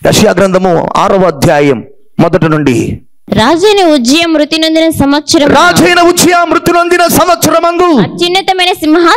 యెషయా గ్రంథము 6వ అధ్యాయం మొదటి నుండి. రాజైన ఉజ్జియా మృతి నొందిన సంవత్సరమందు అత్యున్నతమైన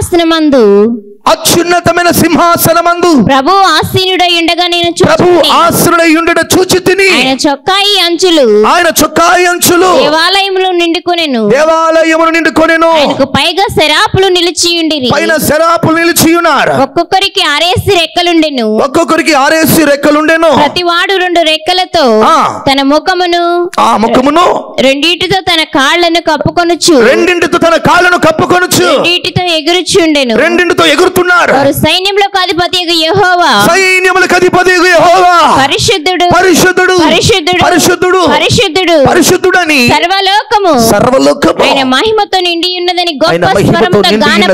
సింహాసనమందు ప్రభు ఆసీనుడై ఉండగా నేను చూచి తిని ఆయన చొక్కాయి అంచులు దేవాలయమును నిండుకొనెను. ఆయనకు పైగా శరాపులు నిలిచి ఉండిరి. ఒక్కొక్కరికి 6 రెక్కలుండెను. ప్రతివాడు 2 రెక్కలతో తన ముఖమును రెండిటితో తన కాళ్ళను కప్పుకొనుచు రెండిటితో ఎగురుచుండెను. వారు సైన్యములకు అధిపతియగు యెహోవా పరిశుద్ధుడని సర్వలోకము ఆయన మహిమతో నిండి ఉన్నదని గొప్ప స్వరముతో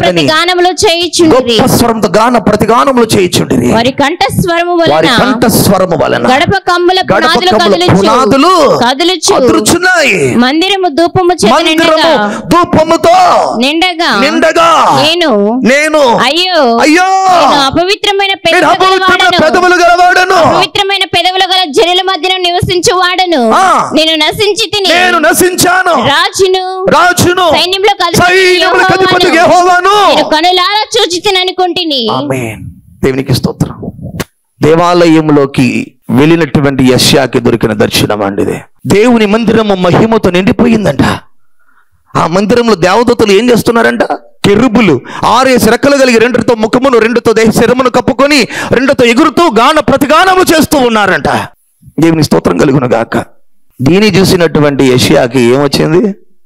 గాన ప్రతిగానములు చేయుచుండిరి. వారి కంఠస్వరము వలన గడప కమ్ముల పునాదులు కదులుచున్నాయి. మందిరము ధూపముతో నిండగా నేను అయ్యో అపవిత్రమైన పెదవులు గలవాడను, అపవిత్రమైన పెదవులు గల జనుల మధ్యన నివసించువాడను. నేను నశించాను. రాజును సైన్యములకు యెహోవాను కనులారా చూచితిననుకుంటుని. ఆమేన్. దేవునికి స్తోత్రం. దేవాలయంలోకి వెళ్ళినటువంటి యెషయాకి దొరికిన దర్శనం అండిదే. దేవుని మందిరము మహిమతో నిండిపోయిందంట. ఆ మందిరంలో దేవదూతలు ఏం చేస్తున్నారంట? కెరూబులు 6 రెక్కలు కలిగి 2తో ముఖమును 2తో శరమును కప్పుకొని 2తో ఎగురుతూ ప్రతిగానము చేస్తూ ఉన్నారంట. దేవుని స్తోత్రం కలుగును గాక. దీన్ని చూసినటువంటి యెషయాకి ఏమొచ్చింది?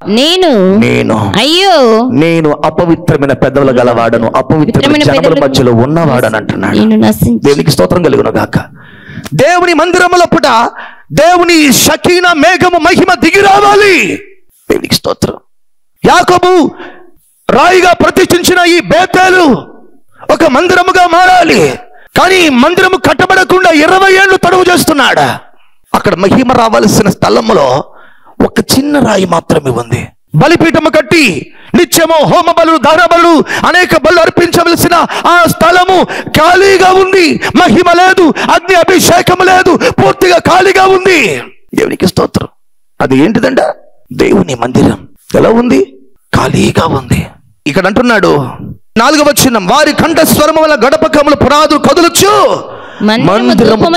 నేను అపవిత్రమైన పెదవుల గలవాడను, అపవిత్రమైన జనముల మధ్యలో ఉన్నవాడని అంటున్నాడు. దేవునికి స్తోత్రం కలుగును గాక. దేవుని మందిరములో పుట దేవుని షకీనా మేఘము మహిమ దిగి రావాలి. దేవునికి స్తోత్రం. యాకోబు రాయిగా ప్రతిష్ఠించిన ఈ బేతేలు ఒక మందిరముగా మారాలి. కానీ మందిరము కట్టబడకుండా 20 ఏళ్ళు తడువు చేస్తున్నాడు. అక్కడ మహిమ రావాల్సిన స్థలంలో ఒక చిన్న రాయి మాత్రమే ఉంది. బలిపీఠము కట్టి నిత్యము హోమ బలు, దాన బలు, అనేక బలు అర్పించవలసిన ఆ స్థలము ఖాళీగా ఉంది. మహిమ లేదు, అగ్ని అభిషేకం లేదు, పూర్తిగా ఖాళీగా ఉంది. దేవునికి స్తోత్రం. అది ఏంటిదంట? దేవుని మందిరం ఎలా ఉంది? ఖాళీగా ఉంది. ఇక్కడ అంటున్నాడు 4వ వచనం, వారి కంఠస్వరము వల్ల గడప కమ్ముల పునాదులు కదులుచు మందిరము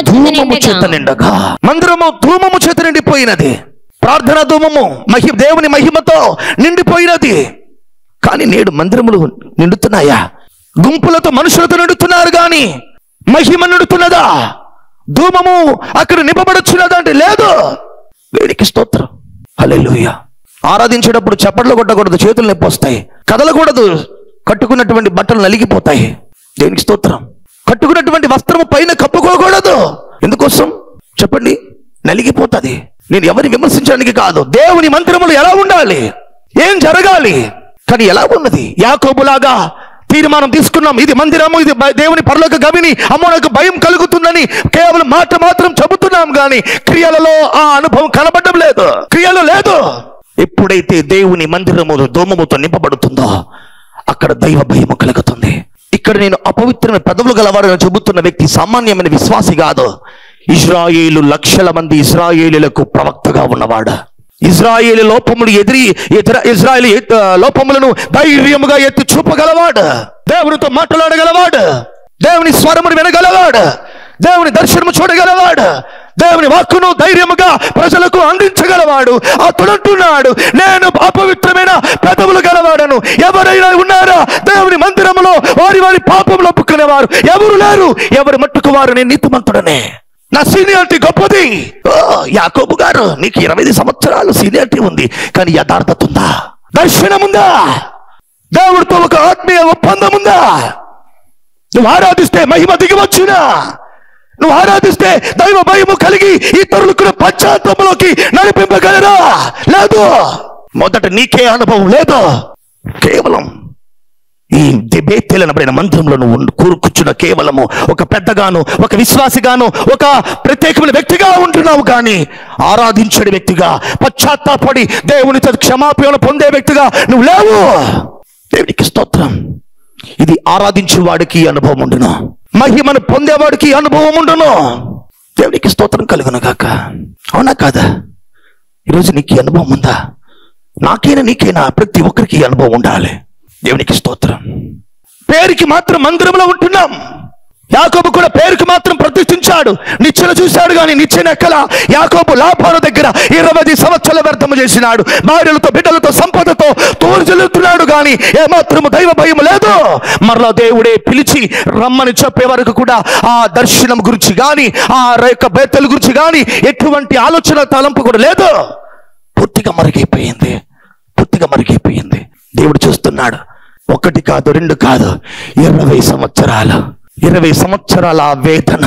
ధూమము చేత నిండిపోయినది. ప్రార్థనా ధూమము దేవుని మహిమతో నిండిపోయినది. కానీ నేడు మందిరములు నిండుతున్నాయా? గుంపులతో మనుషులతో నిండుతున్నారు కానీ మహిమ నిండుతున్నదా? ధూమము అక్కడ నింపబడుచున్నదా అంటే లేదు. దేవునికి స్తోత్రం. హల్లెలూయా. ఆరాధించేటప్పుడు చప్పట్లు కొట్టకూడదు, చేతులు నొప్పి వస్తాయి. కదలకూడదు, కట్టుకున్నటువంటి బట్టలు నలిగిపోతాయి. దేవునికి స్తోత్రం. కట్టుకున్నటువంటి వస్త్రము పైన కప్పుకోకూడదు. ఎందుకోసం చెప్పండి? నలిగిపోతుంది. నేను ఎవరిని విమర్శించడానికి కాదు. దేవుని మందిరములు ఎలా ఉండాలి, ఏం జరగాలి, కానీ ఎలా ఉన్నది? యాకోబులాగా తీర్మానం తీసుకున్నాం, ఇది మందిరము, ఇది దేవుని పరలోక గవిని, అమ్మో నాకు భయం కలుగుతుందని కేవలం మాట మాత్రం చెబుతున్నాం కానీ క్రియలలో ఆ అనుభవం కనబడడం లేదు, క్రియలు లేదు. ఎప్పుడైతే దేవుని మందిరము దోమముతో నింపబడుతుందో అక్కడ దైవ భయము కలుగుతుంది. ఇక్కడ నేను అపవిత్రమైన పెదవులు గలవాడని చెబుతున్న వ్యక్తి సామాన్యమైన విశ్వాసి కాదు. ఇజ్రాయేలు లక్షల మంది ఇజ్రాయేలులకు ప్రవక్తగా ఉన్నవాడు. ఇజ్రాయేలు లోపములు ఇజ్రాయేలు లోపములను ధైర్యముగా ఎత్తి చూపగలవాడు. దేవునితో మాట్లాడగలవాడు. దేవుని స్వరమును వినగలవాడు. దేవుని దర్శనము చూడగలవాడు. దేవుని వాక్కును ధైర్యముగా ప్రజలకు అందించగలవాడు. అతడు అంటున్నాడు, నేను అపవిత్రమైన పెదవులు గలవాడను. ఎవరైనా ఉన్నారా దేవుని మందిరములో వారి వారి పాపములు ఒప్పుకునేవారు? ఎవరు లేరు. ఎవరు మట్టుకు వారు నేను నీతిమంతుడనే. నా సీనియారిటీ గొప్పది. యాకోబు గారు, నీకు 25 సంవత్సరాలు సీనియారిటీ ఉంది, కానీ యథార్థత ఉందా? దర్శనం ఉందా? దేవుడితో ఒక ఆత్మీయ ఒప్పందం ఉందా? నువ్వు ఆరాధిస్తే మహిమ దిగివచ్చునా? నువ్వు ఆరాధిస్తే దైవ భయము కలిగి ఇతరులకు పశ్చాత్తాపంలోకి నడిపింపగలరా? లేదు. మొదట నీకే అనుభవం లేదు. కేవలం ఈ బేతేలనబడిన మందిరంలో నువ్వు కూర్చున్న కేవలము ఒక పెద్దగాను, ఒక విశ్వాసిగాను, ఒక ప్రత్యేకమైన వ్యక్తిగా ఉంటున్నావు కానీ ఆరాధించే వ్యక్తిగా, పశ్చాత్తాపడి దేవునితో క్షమాపణ పొందే వ్యక్తిగా నువ్వు లేవు. దేవునికి స్తోత్రం. ఇది ఆరాధించే వాడికి అనుభవం ఉండును, మహిమను పొందేవాడికి అనుభవం ఉండును. దేవునికి స్తోత్రం కలుగును గాక. అవునా కాదా? ఈరోజు నీకు ఈ అనుభవం ఉందా? నాకైనా నీకైనా ప్రతి ఒక్కరికి ఈ అనుభవం ఉండాలి. దేవునికి స్తోత్రం. పేరుకి మాత్రం మందిరంలో ఉంటున్నాం. యాకోబు కూడా పేరుకి మాత్రం ప్రతిష్ఠించాడు, నిచ్చెన చూశాడు కానీ నిచ్చెన ఎక్కల. యాకోబు లాబాను దగ్గర 20 సంవత్సరాల వ్యర్థము చేసినాడు. భార్యలతో బిడ్డలతో సంపదతో తోర్జలుతున్నాడు కానీ ఏమాత్రము దైవ భయం లేదు. మరలా దేవుడే పిలిచి రమ్మని చెప్పే వరకు కూడా ఆ దర్శనం గురించి కానీ ఆ యొక్క బేతల గురించి కానీ ఎటువంటి ఆలోచన తలంపు కూడా లేదు. పూర్తిగా మరుగైపోయింది, పూర్తిగా మరుగైపోయింది. దేవుడు చూస్తున్నాడు. 1 కాదు 2 కాదు, 20 సంవత్సరాలు, 20 సంవత్సరాల వేదన,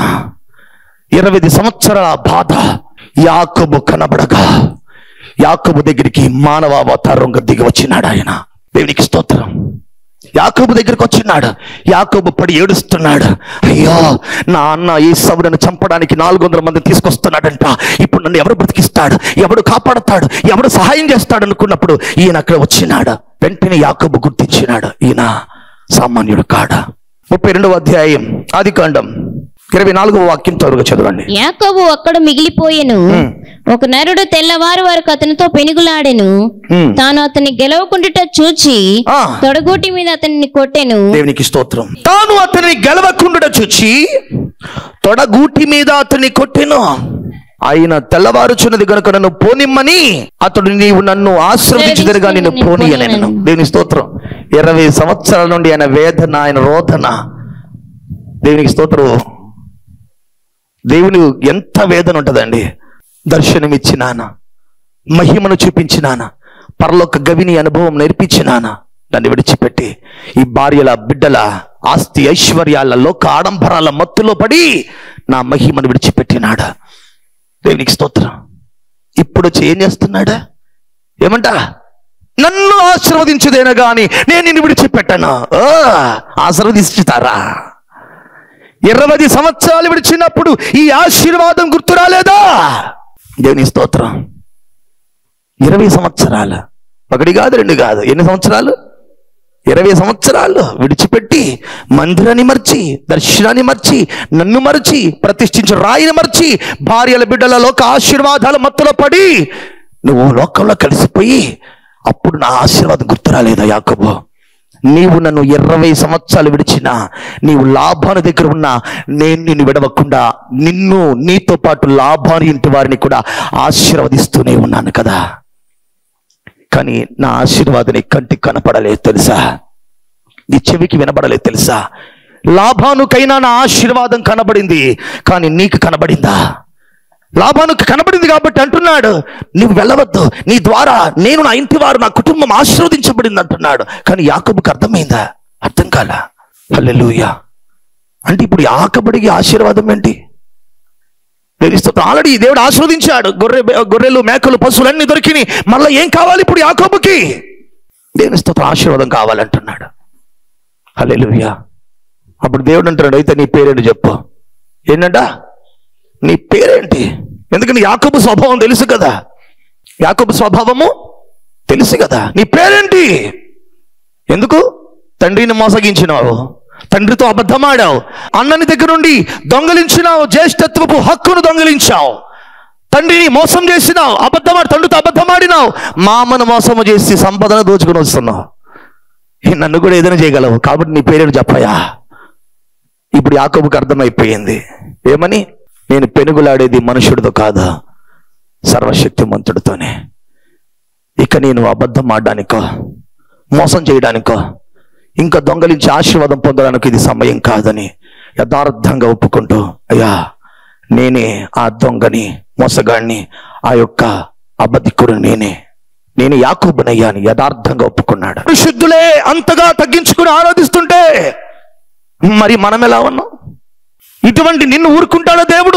20 సంవత్సరాల బాధ. యాకోబు కనబడగా యాకోబు దగ్గరికి మానవ అవతారంగా దిగి వచ్చినాడు ఆయన. దేవునికి స్తోత్రం. యాకోబు దగ్గరికి వచ్చినాడు. యాకోబు పడి ఏడుస్తున్నాడు. అయ్యో, నా అన్న ఏసావును చంపడానికి 400 మంది తీసుకొస్తున్నాడంట. ఇప్పుడు నన్ను ఎవరు బ్రతికిస్తాడు, ఎవడు కాపాడతాడు, ఎవడు సహాయం చేస్తాడు అనుకున్నప్పుడు ఈయన అక్కడ వచ్చినాడు. వెంటనే యాకోబు గుర్తించినాడు, ఈయన సామాన్యుడు కాడ. 32వ అధ్యాయం ఆదికాండం 24వ వాక్యం త్వరగా చదవండి. యాకోబు అక్కడ మిగిలిపోయెను. ఒక నరుడు తెల్లవారు వరకు అతనితో పెనుగులాడెను. తాను అతన్ని గెలవకుండుట చూచి తొడగూటి మీద అతన్ని కొట్టెను. దేవునికి స్తోత్రం. తాను అతన్ని గెలవకుండుట చూచి తొడగూటి మీద అతన్ని కొట్టెను. ఆయన తెల్లవారుచున్నది కనుక నన్ను పోనిమ్మని అతడు, నీవు నన్ను ఆశీర్వదించుదురుగా నిన్ను పోని అనెను. దేవుని స్తోత్రం. 20 సంవత్సరాల నుండి ఆయన వేదన, ఆయన రోదన. దేవునికి స్తోత్రం. దేవుని ఎంత వేదన ఉంటుందండి. దర్శనమిచ్చినాన, మహిమను చూపించినాన, పరలోక గవిని అనుభవం నేర్పించినాన, దాన్ని విడిచిపెట్టి ఈ భార్యల బిడ్డల ఆస్తి ఐశ్వర్యాల లోక ఆడంబరాల మత్తులో పడి నా మహిమను విడిచిపెట్టినాడా. దేవునికి స్తోత్రం. ఇప్పుడు వచ్చి ఏం చేస్తున్నాడా? ఏమంట? నన్ను ఆశీర్వదించుదేనా గాని నేను నిన్ను విడిచిపెట్టాను. ఆశీర్వదిస్తారా? 20 సంవత్సరాలు విడిచినప్పుడు ఈ ఆశీర్వాదం గుర్తు రాలేదా? దేవుని స్తోత్రం. 20 సంవత్సరాలు, 1 కాదు 2 కాదు, ఎన్ని సంవత్సరాలు? 20 సంవత్సరాలు విడిచిపెట్టి మందిరాన్ని మర్చి, దర్శనాన్ని మర్చి, నన్ను మర్చి, ప్రతిష్ఠించిన రాయిని మర్చి, భార్యల బిడ్డల లోక ఆశీర్వాదాల మత్తులో పడి నువ్వు లోకంలో కలిసిపోయి అప్పుడు నా ఆశీర్వాదం గుర్తు రాలేదా యాకోబు? నీవు నన్ను 20 సంవత్సరాలు విడిచినా, నీవు లాభాను దగ్గర ఉన్నా, నేను నిన్ను విడవకుండా నిన్ను, నీతో పాటు లాభాని ఇంటి వారిని కూడా ఆశీర్వదిస్తూనే ఉన్నాను కదా. కానీ నా ఆశీర్వాదం నీ కంటికి కనపడలేదు తెలుసా, నీ చెవికి వినబడలేదు తెలుసా. లాభానుకైనా నా ఆశీర్వాదం కనబడింది, కానీ నీకు కనబడిందా? లాభానుకు కనబడింది కాబట్టి అంటున్నాడు, నువ్వు వెళ్ళవద్దు, నీ ద్వారా నేను, నా ఇంటి వారు, నా కుటుంబం ఆశీర్వదించబడింది అంటున్నాడు. కానీ యాకోబుకి అర్థమైందా? అర్థం కాల. హల్లెలూయా. అంటే ఇప్పుడు యాకోబుడికి ఆశీర్వాదం ఏంటి? ఆల్రెడీ దేవుడు ఆశీర్వదించాడు. గొర్రెలు, మేకలు, పశువులన్నీ దొరికినాయి. మళ్ళీ ఏం కావాలి ఇప్పుడు యాకోబుకి? దేవుని స్తోత్రం, ఆశీర్వాదం కావాలంటున్నాడు. హల్లెలూయా. అప్పుడు దేవుడు అంటున్నాడు, అయితే నీ పేరేంటి చెప్పు. ఏంటంట? నీ పేరేంటి? ఎందుకంటే యాకోబు స్వభావం తెలుసు కదా, యాకోబు స్వభావము తెలుసు కదా. నీ పేరేంటి? ఎందుకు? తండ్రిని మోసగించినావు, తండ్రితో అబద్ధమాడావు, అన్నని దగ్గర నుండి దొంగలించినావు, జ్యేష్ఠత్వపు హక్కును దొంగలించావు, తండ్రిని మోసం చేసినావు, తండ్రితో అబద్ధమాడినావు, మామను మోసము చేసి సంపదను దోచుకుని వస్తున్నావు. నన్ను కూడా ఏదైనా చేయగలవు, కాబట్టి నీ పేరేంటి చెప్పయా. ఇప్పుడు యాకోబుకి అర్థమైపోయింది. ఏమని? నేను పెనుగులాడేది మనుషుడితో కాదా, సర్వశక్తిమంతుడితోనే. ఇక నేను అబద్ధం ఆడడానికో, మోసం చేయడానికో, ఇంకా దొంగలించి ఆశీర్వాదం పొందడానికి ఇది సమయం కాదని యథార్థంగా ఒప్పుకుంటూ, అయ్యా నేనే ఆ దొంగని, మోసగాడిని, ఆ యొక్క అబద్ధికుడు నేనే యాకోబునయ్యా అని యథార్థంగా ఒప్పుకున్నాడు. శుద్ధులే అంతగా తగ్గించుకుని ఆరాధిస్తుంటే మరి మనం ఎలా ఉన్నాం? ఇటువంటి నిన్ను ఊరుకుంటాడో దేవుడు?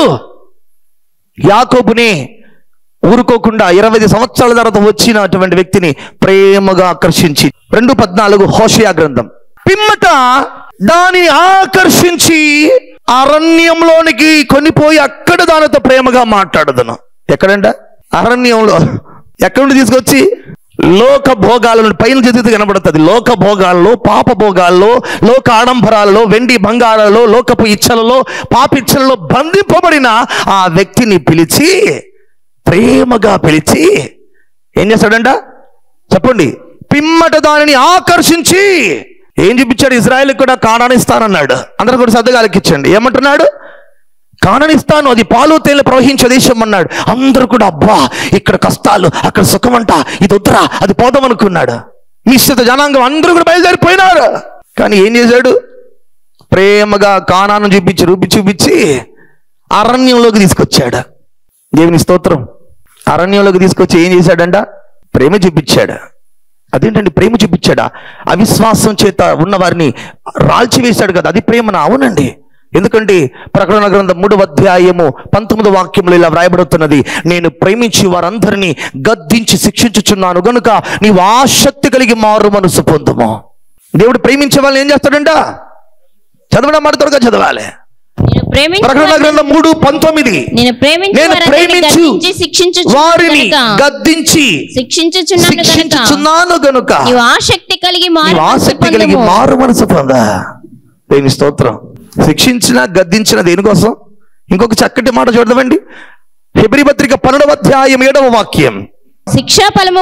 యాకోబుని ఊరుకోకుండా 20 సంవత్సరాల తర్వాత వచ్చినటువంటి వ్యక్తిని ప్రేమగా ఆకర్షించి 2:14 హోషేయ గ్రంథం. పిమ్మట దాని ఆకర్షించి అరణ్యంలోనికి కొనిపోయి అక్కడ దానితో ప్రేమగా మాట్లాడదను. ఎక్కడంట? అరణ్యంలో. ఎక్కడి నుండి తీసుకొచ్చి? లోక భోగాలను పైన చదివితే కనబడుతుంది. లోక భోగాల్లో, పాప భోగాల్లో, లోక ఆడంబరాలలో, వెండి బంగారాలలో, లోకపు ఇచ్చలలో, పాపిచ్చలలో బంధింపబడిన ఆ వ్యక్తిని పిలిచి, ప్రేమగా పిలిచి ఏం చేస్తాడంట చెప్పండి? పిమ్మట దానిని ఆకర్షించి ఏం చూపించాడు? ఇజ్రాయేల్ కూడా కానానిస్తానన్నాడు. అందరూ కూడా శ్రద్ధగా ఆలకించండి. ఏమంటున్నాడు? కానానిస్తాను, అది పాలు తేనెలు ప్రవహించే దేశం అన్నాడు. అందరూ కూడా అబ్బా ఇక్కడ కష్టాలు, అక్కడ సుఖం అంట, ఇది వద్దురా, అది పోదాం అనుకున్నాడు. మిశ్రిత జనాంగం అందరూ కూడా బయలుదేరిపోయినారు. కానీ ఏం చేశాడు? ప్రేమగా కానాను చూపించి అరణ్యంలోకి తీసుకొచ్చాడు. దేవుని స్తోత్రం. అరణ్యంలోకి తీసుకొచ్చి ఏం చేశాడంట? ప్రేమ చూపించాడు. అదేంటండి ప్రేమ చూపించాడా? అవిశ్వాసం చేత ఉన్న వారిని రాల్చివేశాడు కదా, అది ప్రేమనా? అవునండి. ఎందుకంటే ప్రకటన గ్రంథం 3వ అధ్యాయము 19వ వాక్యంలో ఇలా వ్రాయబడుతున్నది, నేను ప్రేమించి వారందరినీ గద్దించి శిక్షించుచున్నాను గనుక నీవు ఆసక్తి కలిగి మారు మనసు పొందుము. దేవుడు ప్రేమించే వాళ్ళని ఏం చేస్తాడంట? చదవడం మాట త్వరగా చదవాలి. ప్రకటన గ్రంథం 3:19 నేను ప్రేమించు వారిని గద్దించి శిక్షించుచున్నాను గనుక నీవు ఆసక్తి కలిగి మారు మనసు పొందా. దేవుని స్తోత్రం. శిక్షించిన గద్దించిన దేనికోసం? ఇంకొక చక్కటి మాట చూడదామండి. హెబ్రీ పత్రిక 12వ అధ్యాయం 7వ వాక్యం, శిక్షా ఫలము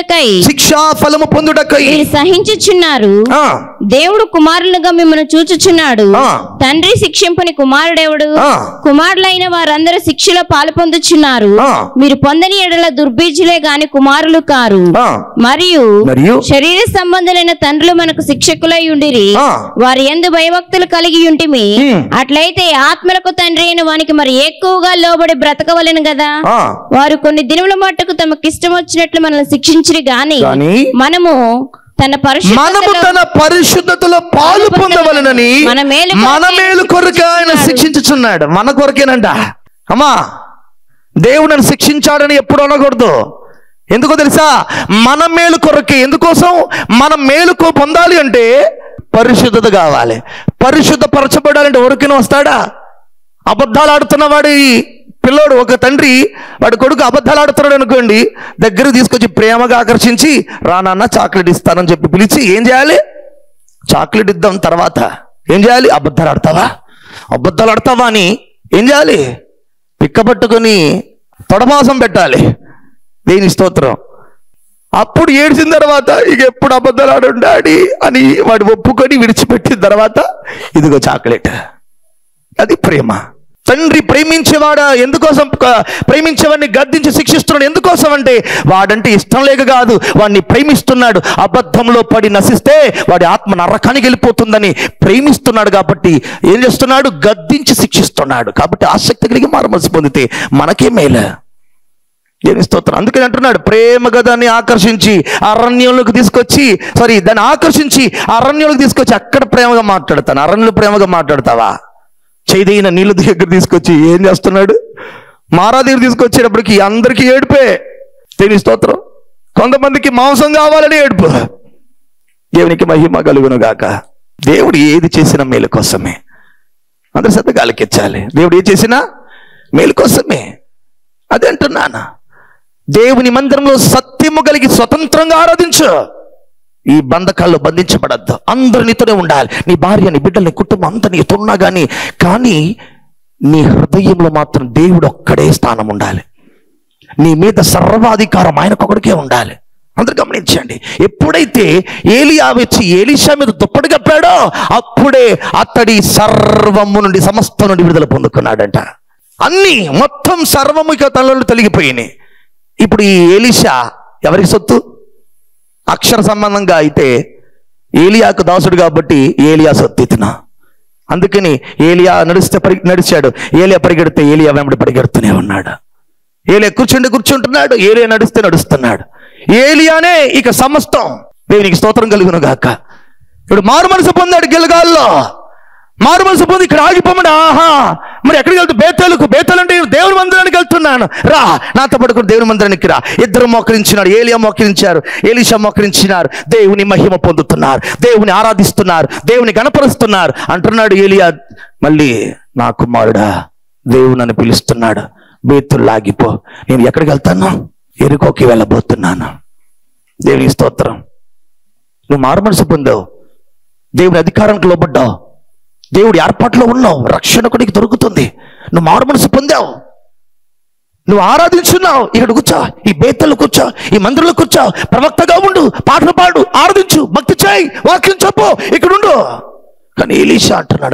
పొందుటకై మీరు సహించుచున్నారు. దేవుడు కుమారులుగా మిమ్మల్ని చూచుచున్నాడు. తండ్రి శిక్షింపని కుమారుడెవడు? కుమారులైన వారందరూ శిక్షలో పాలు పొందుచున్నారు. మీరు పొందని ఎడల దుర్బీజులే గాని కుమారులు కారు. మరియు శరీర సంబంధులైన తండ్రులు మనకు శిక్షకులై ఉండిరి, వారి యందు భయభక్తులు కలిగి ఉంటిమి. అట్లయితే ఆత్మలకు తండ్రి అయిన వానికి మరి ఎక్కువగా లోబడి బ్రతకవలెను కదా. వారు కొన్ని దినముల మట్టుకు తమకిష్టం వచ్చినట్లు మనల్ని శిక్షించిరి గాని మనము తన పరిశుద్ధతలో పాలు పొందవలెనని మన మేలు కొరకు ఆయన శిక్షించుచున్నాడు. మన కొరకేనంట. అమ్మా, దేవుడు నన్ను శిక్షించాడని ఎప్పుడు అనకూడదు. ఎందుకో తెలుసా? మన మేలు కొరకే. ఎందుకోసం? మన మేలు పొందాలి అంటే పరిశుద్ధత కావాలి. పరిశుద్ధ పరచబడాలంటే ఊరికనే వస్తాడా? అబద్ధాలు ఆడుతున్న వాడి పిల్లోడు, ఒక తండ్రి వాడి కొడుకు అబద్ధాలు ఆడుతున్నాడు అనుకోండి, దగ్గరకు తీసుకొచ్చి ప్రేమగా ఆకర్షించి రా నాన్న చాక్లెట్ ఇస్తానని చెప్పి పిలిచి ఏం చేయాలి? చాక్లెట్ ఇద్దాం. తర్వాత ఏం చేయాలి? అబద్ధాలు ఆడతావా అని ఏం చేయాలి? పిక్కపట్టుకొని తొడమాసం పెట్టాలి. దేని స్తోత్రం. అప్పుడు ఏడ్చిన తర్వాత ఇక ఎప్పుడు అబద్ధాలు ఆడు డాడీ అని వాడు ఒప్పుకొని విడిచిపెట్టిన తర్వాత ఇదిగో చాక్లెట్. అది ప్రేమ. తండ్రి ప్రేమించేవాడా ఎందుకోసం? ప్రేమించేవాడిని గద్దించి శిక్షిస్తున్నాడు. ఎందుకోసం అంటే వాడంటే ఇష్టం లేక కాదు, వాడిని ప్రేమిస్తున్నాడు. అబద్ధంలో పడి నశిస్తే వాడి ఆత్మ నరకానికి వెళ్ళిపోతుందని ప్రేమిస్తున్నాడు. కాబట్టి ఏం చేస్తున్నాడు? గద్దించి శిక్షిస్తున్నాడు. కాబట్టి ఆసక్తి కలిగి మారుమనసు పొందితే మనకే మేలు. దేవుని స్తోత్రం. అందుకని అంటున్నాడు, ప్రేమగా దాన్ని ఆకర్షించి అరణ్యంలోకి తీసుకొచ్చి, దాన్ని ఆకర్షించి అరణ్యంలోకి తీసుకొచ్చి అక్కడ ప్రేమగా మాట్లాడతాను. అరణ్యంలో ప్రేమగా మాట్లాడతావా? చేదైన నీళ్ళ దగ్గర తీసుకొచ్చి ఏం చేస్తున్నాడు? మారా దగ్గర తీసుకొచ్చేటప్పటికి అందరికీ ఏడుపే. దేవుని స్తోత్రం. కొంతమందికి మాంసం కావాలని ఏడుపు. దేవునికి మహిమ కలుగును గాక. దేవుడు ఏది చేసినా మేలు కోసమే. అందరి శ్రద్ధగా ఆలకించాలి. దేవుడు ఏది చేసినా మేలు కోసమే. అదే అంటున్నాను. దేవుని మందిరంలో సత్యము కలిగి స్వతంత్రంగా ఆరాధించు. ఈ బంధకాల్లో బంధించబడద్దు. అందరు నీతోనే ఉండాలి. నీ భార్య, నీ బిడ్డలు, నీ కుటుంబం అంతా నీతో ఉన్నా కానీ నీ హృదయంలో మాత్రం దేవుడు ఒక్కడే స్థానం ఉండాలి. నీ మీద సర్వాధికారం ఆయనకొకడికే ఉండాలి. అందరు గమనించండి. ఎప్పుడైతే ఏలియా వచ్చి ఎలీషా మీద దుప్పటి కప్పాడో అప్పుడే అతడి సర్వము నుండి, సమస్తం నుండి విడుదల పొందుకున్నాడంట. అన్ని మొత్తం సర్వము ఇక తనలో తొలగిపోయినాయి. ఇప్పుడు ఈ ఎలీషా ఎవరికి సొత్తు? అక్షర సంబంధంగా అయితే ఏలియాకు దాసుడు కాబట్టి ఏలియా సొత్తు ఇతను. అందుకని ఏలియా నడిచాడు. ఏలియా పరిగెడితే ఏలియా వెంబడి పరిగెడుతూనే ఉన్నాడు. ఏలియా కూర్చుంటున్నాడు. ఏలియా నడుస్తున్నాడు. ఏలియానే ఇక సమస్తం. దేవునికి స్తోత్రం కలుగును గాక. ఇప్పుడు మారు మనసు పొందాడు గిల్గాల్లో. మారు మనసు పొంది ఇక్కడ ఆగిపోమడు. మరి ఎక్కడికి వెళ్తూ? బేతేలు అంటే దేవుని మందిరానికి వెళ్తున్నాను, రా నాతో పడుకుని దేవుని మందిరానికి రా. ఇద్దరు మోకరించినాడు. ఏలియా మోకరించారు, ఎలీషా మోకరించినారు. దేవుని మహిమ పొందుతున్నారు, దేవుని ఆరాధిస్తున్నారు, దేవుని గణపరుస్తున్నారు. అంటున్నాడు ఏలియా మళ్ళీ, నా కుమారుడా దేవుడు నన్ను పిలుస్తున్నాడు, బేతులు లాగిపో. నేను ఎక్కడికి వెళ్తాను? ఎరుకోకి వెళ్ళబోతున్నాను. దేవునికి స్తోత్రం. నువ్వు మారు మనసు పొందావు, దేవుని అధికారానికి లోబడ్డావు, దేవుడి ఏర్పాట్లో ఉన్నావు, రక్షణ కూడా నీకు దొరుకుతుంది. నువ్వు మారు మనసు పొందావు, నువ్వు ఆరాధించున్నావు. ఇక్కడ కూర్చో, ఈ బేతల్లో కూర్చో, ఈ మందిరంలో కూర్చో, ప్రవక్తగా ఉండు, పాటలు పాడు, ఆరాధించు, భక్తి చేయి, వాక్యం చెప్పు, ఇక్కడ ఉండు. కానీ ఎలీషా అంటున్నాడు,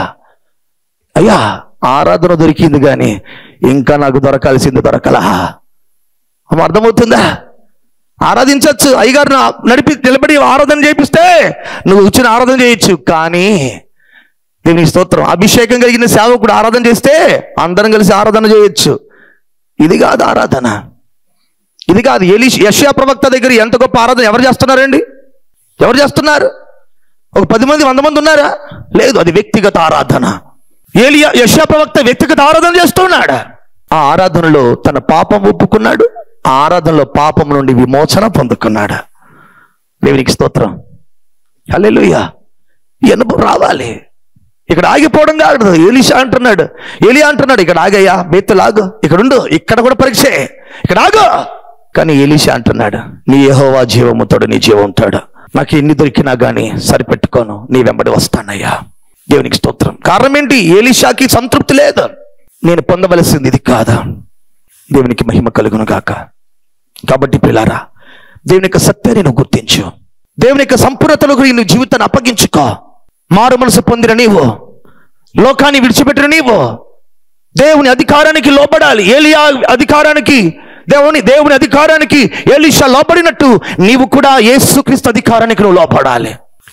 అయ్యా ఆరాధన దొరికింది కానీ ఇంకా నాకు దొరకాల్సింది దొరకలా. అర్థమవుతుందా? ఆరాధించవచ్చు, అయ్యగారు నిలబడి ఆరాధన చేపిస్తే నువ్వు వచ్చిన ఆరాధన చేయొచ్చు. కానీ దేవుని స్తోత్రం, అభిషేకం కలిగిన సేవకుడు ఆరాధన చేస్తే అందరం కలిసి ఆరాధన చేయొచ్చు. ఇది కాదు ఆరాధన, ఇది కాదు. యెషయా ప్రవక్త దగ్గర ఎంత గొప్ప ఆరాధన ఎవరు చేస్తున్నారండి? ఎవరు చేస్తున్నారు? ఒక 10 మంది 100 మంది ఉన్నారా? లేదు, అది వ్యక్తిగత ఆరాధన. యెషయా ప్రవక్త వ్యక్తిగత ఆరాధన చేస్తున్నాడు. ఆ ఆరాధనలో తన పాపం ఒప్పుకున్నాడు, ఆ ఆరాధనలో పాపం నుండి విమోచన పొందుకున్నాడు. దేవునికి స్తోత్రం, హల్లెలూయా. ఈ అనుభవం రావాలి. ఇక్కడ ఆగిపోవడం కాదు. ఎలీషా అంటున్నాడు, ఎలియా అంటున్నాడు, ఇక్కడ ఆగయ్యా, బేతులాగు, ఇక్కడ ఉండు, ఇక్కడ కూడా పరీక్షే, ఇక్కడ ఆగు. కానీ ఎలీషా అంటున్నాడు, నీ యెహోవా జీవముతోడు, నీ జీవం ఉంటాడు, నాకు ఎన్ని దొరికినా కానీ సరిపెట్టుకోను, నీ వెంబడి వస్తానయ్యా. దేవునికి స్తోత్రం. కారణం ఏంటి? ఎలీషాకి సంతృప్తి లేదు. నేను పొందవలసింది ఇది కాదా? దేవునికి మహిమ కలుగును గాక. కాబట్టి పిల్లారా, దేవుని యొక్క సత్యాన్ని నువ్వు గుర్తించు, దేవుని యొక్క సంపూర్ణతలకు నీ జీవితాన్ని అప్పగించుకో. మారు మనసు పొందిన నీవు, లోకాన్ని విడిచిపెట్టిన నీవు దేవుని అధికారానికి లోబడాలి. ఏలియా అధికారానికి, దేవుని అధికారానికి ఎలీషా లోబడినట్టు నీవు కూడా యేసుక్రీస్తు అధికారానికి నువ్వు లోపడాలి.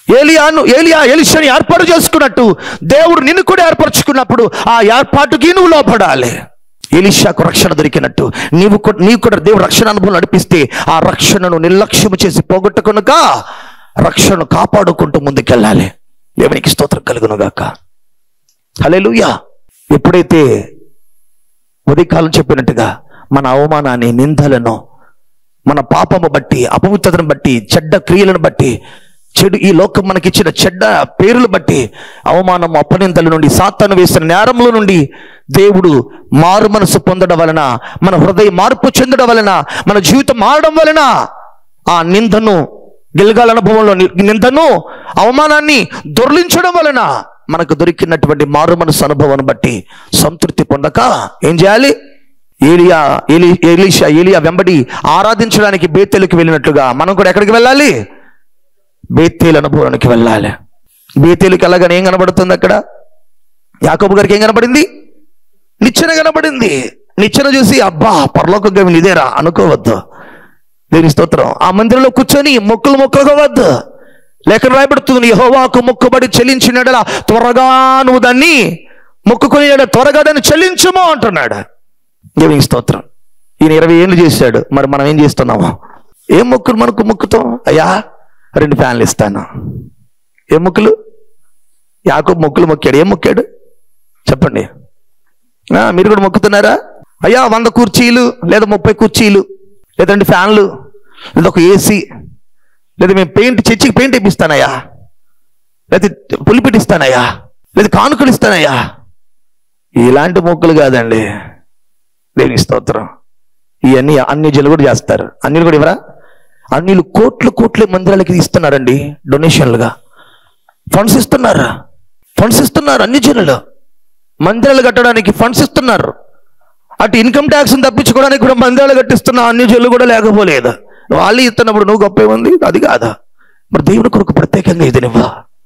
ఎలీషాని ఏర్పాటు చేసుకున్నట్టు దేవుడు నిన్ను కూడా ఏర్పరచుకున్నప్పుడు ఆ ఏర్పాటుకి నువ్వు లోపడాలి. ఎలీషాకు రక్షణ దొరికినట్టు నీవు కూడా దేవుడు రక్షణ అనుభవం నడిపిస్తే ఆ రక్షణను నిర్లక్ష్యం చేసి పోగొట్టుకునక రక్షణను కాపాడుకుంటూ ముందుకెళ్ళాలి. దేవునికి స్తోత్రం కలుగును గాక. హల్లెలూయా. ఎప్పుడైతే ఉదయకాలం చెప్పినట్టుగా మన అవమానాన్ని, నిందలను, మన పాపము బట్టి, అపవిత్రతను బట్టి, చెడ్డ క్రియలను బట్టి, ఈ లోకం మనకిచ్చిన చెడ్డ పేర్లు బట్టి, అవమానం, అపనిందల నుండి, సాతాను వేసిన నేరముల నుండి దేవుడు మారు మనసు పొందడం వలన, మన హృదయం మార్పు చెందడం వలన, మన జీవితం మారడం వలన ఆ నిందను, గిల్గాల్ అనుభవంలో నిందను, అవమానాన్ని దొర్లించడం వలన మనకు మారు మనసు అనుభవాన్ని బట్టి సంతృప్తి పొందక ఏం చేయాలి? ఏలీషా వెంబడి ఆరాధించడానికి బేతేలుకి వెళ్ళినట్లుగా మనం కూడా ఎక్కడికి వెళ్ళాలి? బేతేలు అనుభవానికి వెళ్ళాలి. బేతేలుకి వెళ్ళగానే ఏం కనబడుతుంది? అక్కడ యాకోబు గారికి ఏం కనబడింది? నిచ్చెన కనబడింది. నిచ్చెన చూసి అబ్బా పరలోక గవి ఇదేరా అనుకోవద్దు. దేవుని స్తోత్రం. ఆ మందిరంలో కూర్చొని మొక్కులుకోవద్దు. లేఖనం రాయబడుతుంది, యెహోవాకు మొక్కుబడి చెల్లించినడలా త్వరగా నువ్వు దాన్ని మొక్కుకొని త్వరగా దాన్ని చెల్లించుమో అంటున్నాడు. దేవుని స్తోత్రం. ఈయన 20 ఏళ్ళు చేశాడు, మరి మనం ఏం చేస్తున్నాము? ఏం మొక్కులు మనకు మొక్కుతాం? అయ్యా 2 ఫ్యాన్లు ఇస్తాను. ఏం మొక్కులు? యాకోబు మొక్కులు మొక్కాడు. ఏం మొక్కాడు చెప్పండి? మీరు కూడా మొక్కుతున్నారా? అయ్యా 100 కుర్చీలు లేదా 30 కుర్చీలు లేదా 2 ఫ్యాన్లు లేదా ఒక ఏసీ లేదా మేము చర్చికి పెయింట్ వేపిస్తానయ్యా, లేదా పులిపిటి ఇస్తానయ్యా, లేదా కానుకలు ఇస్తానయ్యా. ఇలాంటి మొక్కులు కాదండి. దేవుని స్తోత్రం. ఇవన్నీ అన్యజనులు కూడా చేస్తారు. అన్యులు కూడా ఇవ్వరా? అన్యులు కోట్ల మందిరాలకి ఇస్తున్నారండి, డొనేషన్లుగా ఫండ్స్ ఇస్తున్నారు. అన్యజనులు మందిరాలు కట్టడానికి ఫండ్స్ ఇస్తున్నారు. అటు ఇన్కమ్ ట్యాక్స్ తప్పించుకోవడానికి కూడా మందిరాలు కట్టిస్తున్న అన్యజనులు కూడా లేకపోలేదు. వాళ్ళు ఇస్తున్నప్పుడు నువ్వు గొప్ప ఉంది, అది కాదా? మరి దేవుని కొరకు ప్రత్యేకంగా ఏదైనా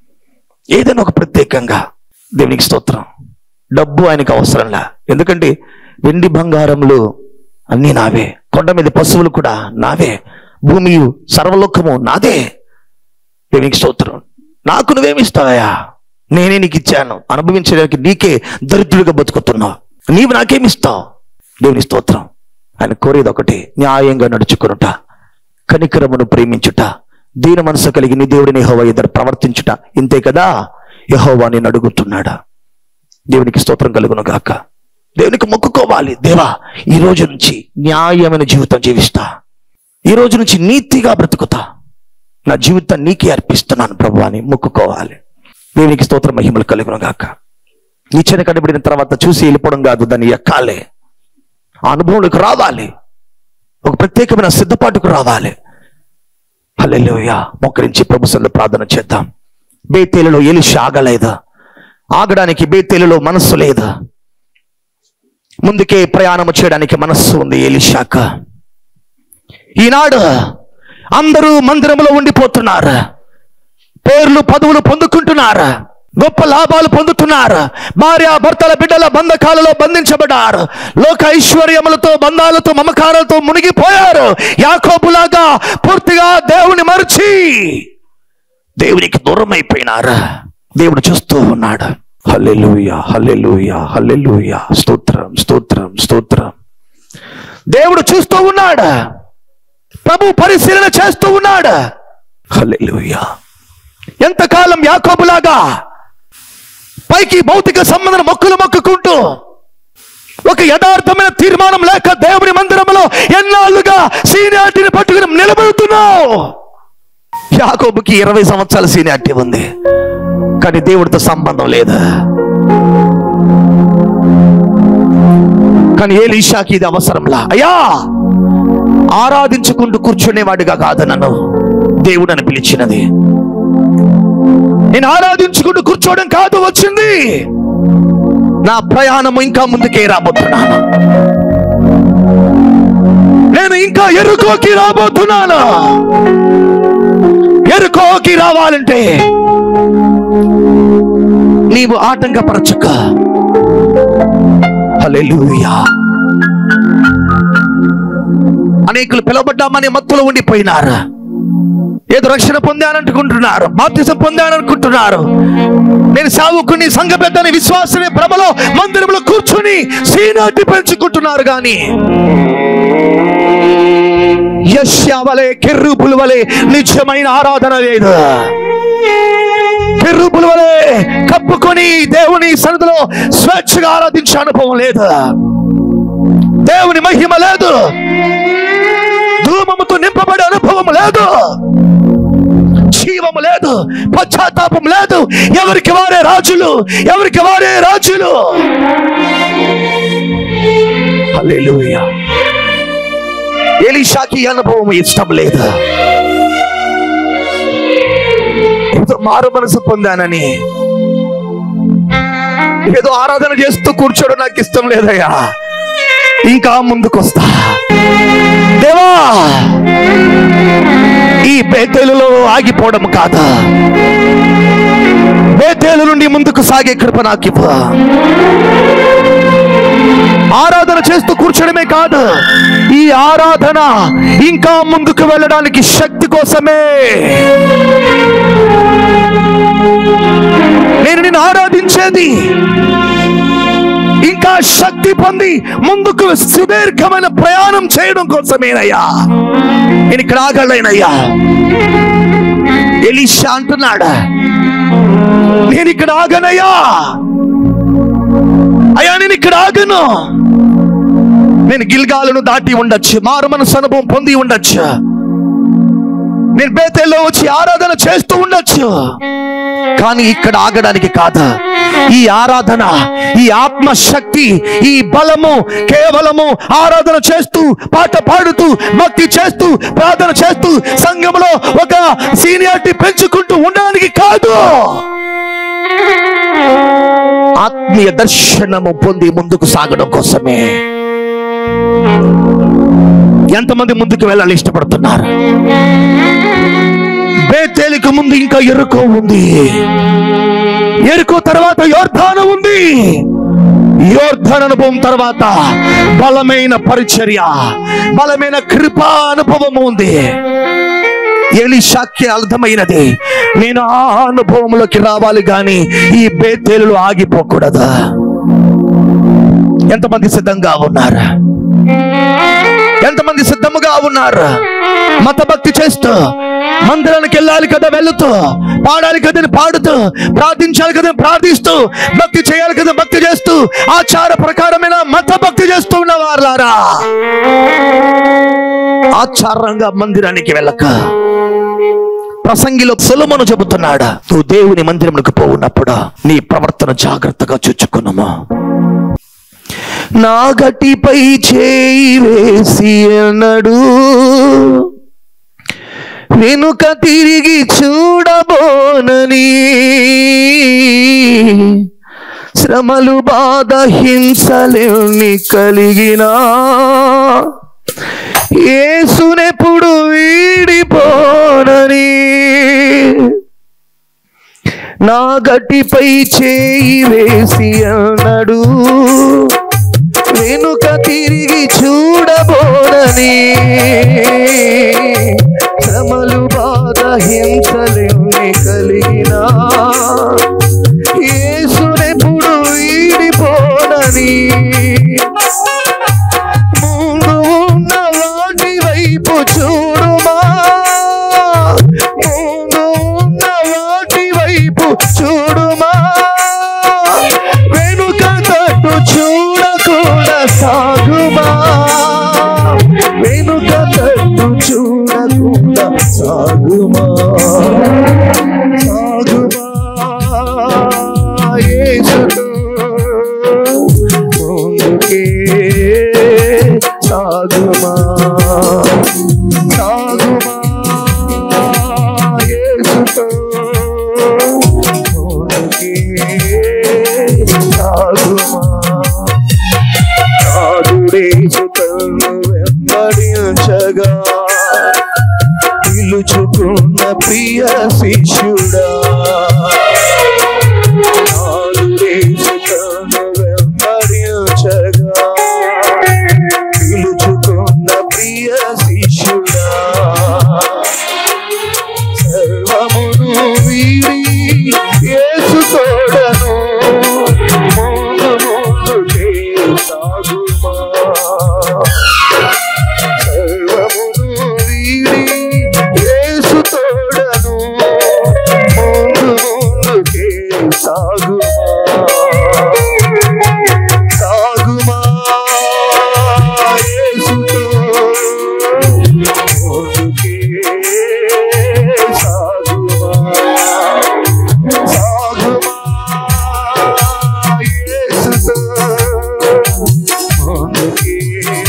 ఏదైనా ఒక ప్రత్యేకంగా. దేవునికి స్తోత్రం. డబ్బు ఆయనకు అవసరంలా, ఎందుకంటే వెండి బంగారములు అన్నీ నావే, కొండ మీద పశువులు కూడా నావే, భూమి సర్వలోకము నాదే. దేవునికి స్తోత్రం. నాకు నువ్వేమిస్తావయ్యా? నేనే నీకు ఇచ్చాను, అనుభవించడానికి నీకే దరిద్రుడిగా బతుకుతున్నావు, నీవు నాకేమిస్తావు? దేవుని స్తోత్రం. ఆయన కోరేది ఒకటి, న్యాయంగా నడుచుకునుట, కనికరమును ప్రేమించుట, దీన మనసు కలిగి నీ దేవుడిని యెహోవా ఎదుట ప్రవర్తించుట. ఇంతే కదా యెహోవా నిన్ను అడుగుతున్నాడా? దేవునికి స్తోత్రం కలుగును గాక. దేవునికి మొక్కుకోవాలి. దేవా ఈ రోజు నుంచి న్యాయమైన జీవితం జీవిస్తా, ఈ రోజు నుంచి నీతిగా బ్రతుకుతా, నా జీవితాన్ని నీకే అర్పిస్తున్నాను ప్రభు అని మొక్కుకోవాలి. దేవునికి స్తోత్రం, మహిమలు కలుగును గాక. నిచ్చెన కనబడిన తర్వాత చూసి వెళ్ళిపోవడం కాదు, దాన్ని ఎక్కాలి, ఆ అనుభవంలోకి రావాలి, ఒక ప్రత్యేకమైన సిద్ధపాటుకు రావాలి. హల్లెలూయా. మోకరించి ప్రభు సన్నిధిలో ప్రార్థన చేద్దాం. బేతేలులో ఎలీషా ఆగలేదు. ఆగడానికి బేతేలులో మనస్సు లేదు. ముందుకే ప్రయాణం చేయడానికి మనస్సు ఉంది ఎలీషాకు. ఈనాడు అందరూ మందిరంలో ఉండిపోతున్నారు. పేర్లు పదవులు పొందుకుంటున్నారు. గొప్ప లాభాలు పొందుతున్నారు. భార్య భర్తల బిడ్డల బంధకాలలో బంధించబడ్డారు. లోక ఐశ్వర్యములతో బంధాలతో మమకారాలతో మునిగిపోయారు. యాకోబులాగా పూర్తిగా దేవుని మరచి దేవునికి దూరం అయిపోయినారు. దేవుడు చూస్తూ ఉన్నాడు. హల్లెలూయా, హల్లెలూయా, హల్లెలూయా. స్తోత్రం, స్తోత్రం, స్తోత్రం. దేవుడు చూస్తూ ఉన్నాడు. ప్రభు పరిశీలన చేస్తూ ఉన్నాడు. హల్లెలూయా. ఎంతకాలం యాకోబులాగా పైకి భౌతిక సంబంధం మొక్కులు మొక్కుకుంటూ ఒక యథార్థమైన తీర్మానం లేక దేవుని మందిరంలో ఎన్నాళ్ళుగా సీనియారిటీని పట్టుకుని నిలబడుతున్నావు. యాకోబుకి 20 సంవత్సరాల సీనియారిటీ ఉంది, కానీ దేవుడితో సంబంధం లేదు. కానీ ఎలీషాకి ఇది అవసరంలా. అయ్యా, ఆరాధించుకుంటూ కూర్చునేవాడిగా కాదు నన్ను దేవుడు అని పిలిచినది. నేను ఆరాధించుకుంటూ కూర్చోవడం కాదు వచ్చింది. నా ప్రయాణం ఇంకా ముందుకే రాబోతున్నాను. నేను ఇంకా ఎరుకోకి రాబోతున్నాను. ఎరుకోకి రావాలంటే నీవు ఆటంకపరచక. హల్లెలూయా. అనేకులు పిలవబడ్డామని మత్తులో ఉండిపోయినారు. ఏదో రక్షణ పొందాననుకుంటున్నారు, బాప్తిసం పొందాననుకుంటున్నారు. నేను సావుకుని సంఘ పెద్దని విశ్వాసనే భ్రమలో మందిరంలో కూర్చుని సీనాటి పెంచుకుంటున్నారు. కానీ యెషయా వలె కెరూబుల వలె నిజమైన ఆరాధన లేదు. కెరూబుల వలె కప్పుకొని దేవుని సన్నిధిలో స్వేచ్ఛగా ఆరాధించే అనుభవం లేదు. దేవుని మహిమ లేదు. ధూమముతో నింపబడే అనుభవం లేదు. జీవము లేదు. పశ్చాత్తాపం లేదు. ఎవరికి వారే రాజులు, ఎవరికి వారే రాజులు. హల్లెలూయా. ఎలీషాకి అనుభవం ఇష్టం లేదు. ఏదో మారు మనసు పొందానని ఏదో ఆరాధన చేస్తూ కూర్చోడం నాకు ఇష్టం లేదయ్యా. ఇంకా ముందుకొస్తా. దేవా, ఈ బేతేలులో ఆగిపోవడం కాదా, బేతేలు నుండి ముందుకు సాగే కృప నాకు ఇవ్వు. ఆరాధన చేస్తూ కూర్చోడమే కాదు, ఈ ఆరాధన ఇంకా ముందుకు వెళ్ళడానికి శక్తి కోసమే. నేను నిన్ను ఆరాధించేది ఇంకా శక్తి పొంది ముందుకు సుదీర్ఘమైన ప్రయాణం చేయడం కోసమేనయ్యా. నేను ఇక్కడ ఆగలేనయ్యా. ఎలీషా అంటున్నాడు, నేను ఇక్కడ ఆగనయ్యా. అయ్యా, నేను ఇక్కడ ఆగను. నేను గిల్గాలను దాటి ఉండొచ్చు, మారు మనసు అనుభవం పొంది ఉండొచ్చు, నేను బేతేల్లో వచ్చి ఆరాధన చేస్తూ ఉండొచ్చు, కానీ ఇక్కడ ఆగడానికి కాదు. ఈ ఆరాధన, ఈ ఆత్మశక్తి, ఈ బలము కేవలము ఆరాధన చేస్తూ, పాట పాడుతూ, భక్తి చేస్తూ, ప్రార్థన చేస్తూ, సంఘంలో ఒక సీనియారిటీ పెంచుకుంటూ ఉండడానికి కాదు. ఆత్మీయ దర్శనము పొంది ముందుకు సాగడం కోసమే. ఎంతమంది ముందుకు వెళ్ళాలి ఇష్టపడుతున్నారు? బేతేలుకు ముందు ఇంకా ఎరుకో ఉంది. ఎరుకో తర్వాత యోర్దాను ఉంది. యోర్దాను అనుభవం తర్వాత బలమైన పరిచర్య, బలమైన కృపా అనుభవం ఉంది. ఎలీషాకి అర్థమైనది, నేను ఆ అనుభవంలోకి రావాలి కానీ ఈ బేతేలులో ఆగిపోకూడదు. ఎంతమంది సిద్ధంగా ఉన్నారు? ఎంతమంది సిద్ధముగా ఉన్నారు? మత భక్తి చేస్తూ, మందిరానికి వెళ్ళాలి కదా వెళుతూ, పాడాలి కదా పాడుతూ, ప్రార్థించాలి కదా ప్రార్థిస్తూ, భక్తి చేయాలి కదా భక్తి చేస్తూ, ఆచార ప్రకారమైన మత భక్తి చేస్తూ ఉన్నవారులారా, ఆచారంగా మందిరానికి వెళ్ళక. ప్రసంగిలో సొలొమోను చెబుతున్నాడు, నువ్వు దేవుని మందిరంలోకి పోవున్నప్పుడు నీ ప్రవర్తన జాగ్రత్తగా చూచుకున్నామా. నా గట్టిపై చేయి వేసి అన్నాడు, వెనుక తిరిగి చూడబోనని, శ్రమలు బాధ హింసలెన్ని కలిగినా యేసునెప్పుడు వీడిపోనని, నా గట్టిపై చేయి వేసి అన్నాడు, వెనుక తిరిగి చూడబోనని, శ్రమలు బాధ హింసలెన్ని కలిగినా యేసునెప్పుడు వీడిపోనని, ముందు ఉన్న వాటి వైపు చూడుమా, ముందు ఉన్న వాటి వైపు చూడుమా, వెనుక తట్టు చూడకుండా సాగుమా, వెనుక తట్టు చూడకుండా సాగుమా, సాగుమా యేసుతో ముందుకే సాగుమా, సాగుమా యేసుతో ముందుకే సాగుమా, సాధుడేసుతను వెంబడించగా పిలుచుకున్న ప్రియ శిష్యుడా, సాధుడేసుతను వెంబడించగా పిలుచుకున్న ప్రియ శిష్యుడా, సర్వమును వీడి యేసు తోడను ముందు ముందుకే సాగుమా, సర్వమును వీడి యేసు తోడను ముందు ముందుకే సాగుమా, సాగుమా యేసుతో ముందుకే సాగుమా, సాగుమా యేసుతో ముందుకే.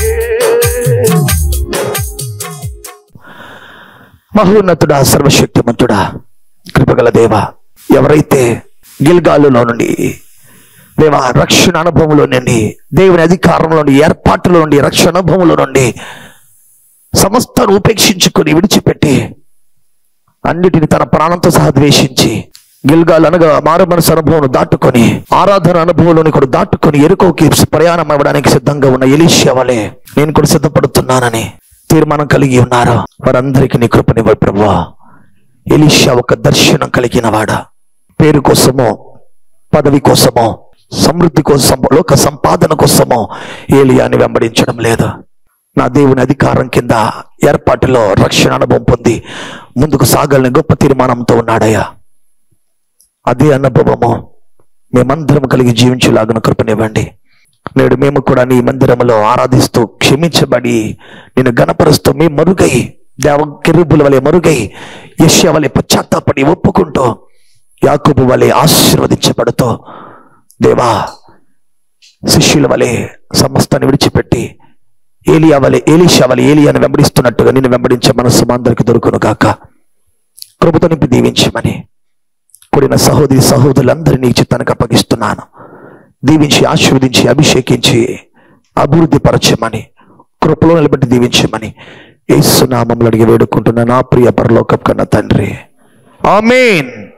మహోన్నతుడా, సర్వశక్తిమంతుడా, కృపగల దేవా, ఎవరైతే గిల్గాలులో నుండి దేవా రక్షణ అనుభవంలో నుండి, దేవుని అధికారంలో నుండి, ఏర్పాటులో నుండి, రక్షణ అనుభవంలో నుండి సమస్తాన్ని ఉపేక్షించుకొని విడిచిపెట్టి అన్నిటిని తన ప్రాణంతో సహా ద్వేషించి గిల్గాల్ అనగా మారు మనసు అనుభవం దాటుకొని ఆరాధన అనుభవంలోని కూడా దాటుకొని ఎరుకోకి ప్రయాణం అవ్వడానికి సిద్ధంగా ఉన్న ఎలీషా వలె నేను కూడా సిద్ధపడుతున్నానని తీర్మానం కలిగి ఉన్నారు. వారందరికీ నీ కృపనివ్వ ప్రభువా. ఎలీషా ఒక దర్శనం కలిగిన వాడా, పేరు కోసమో పదవి కోసమో సమృద్ధి కోసమో లోక సంపాదన కోసమో ఏలియాని వెంబడించడం లేదు. నా దేవుని అధికారం కింద ఏర్పాటులో రక్షణ అనుభవం పొంది ముందుకు సాగాలని గొప్ప తీర్మానంతో ఉన్నాడయ్యా. అదే అనుభవము మేమందరం కలిగి జీవించేలాగా కృపనివ్వండి. నేడు మేము కూడా నీ మందిరంలో ఆరాధిస్తూ క్షమించబడి నిన్ను గణపరుస్తూ మేము మరుగై దేవ కెరూబుల వలె మరుగై యెషయా వలె పశ్చాత్తాపడి ఒప్పుకుంటూ యాకోబు వలె ఆశీర్వదించబడుతూ దేవా శిష్యుల వలె సమస్తాన్ని విడిచిపెట్టి ఎలీషా వలె ఏలియాని వెంబడిస్తున్నట్టుగా నిన్ను వెంబడించే మనస్సు మా అందరికి దొరుకును గాక. కృపతో నింపి దీవించమని కూడిన సహోదరి సహోదరులందరినీ చిత్తానికి అప్పగిస్తున్నాను. దీవించి ఆశీర్వదించి అభిషేకించి అభివృద్ధి పరచమని కృపలో నిలబెట్టి దీవించమని యేసు నామములో అడిగి వేడుకుంటున్న నా ప్రియ పరలోకపు కన్న తండ్రి, ఆమేన్.